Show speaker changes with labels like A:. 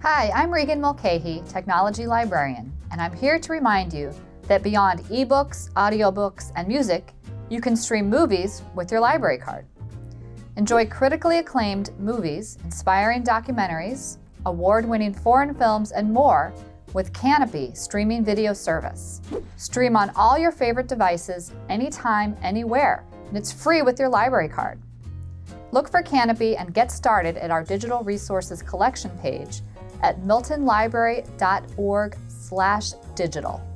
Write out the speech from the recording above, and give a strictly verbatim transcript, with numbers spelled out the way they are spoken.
A: Hi, I'm Regan Mulcahy, Technology Librarian, and I'm here to remind you that beyond ebooks, audiobooks, and music, you can stream movies with your library card. Enjoy critically acclaimed movies, inspiring documentaries, award-winning foreign films, and more with Canopy streaming video service. Stream on all your favorite devices, anytime, anywhere, and it's free with your library card. Look for Canopy and get started at our digital resources collection page at milton library dot org slash digital.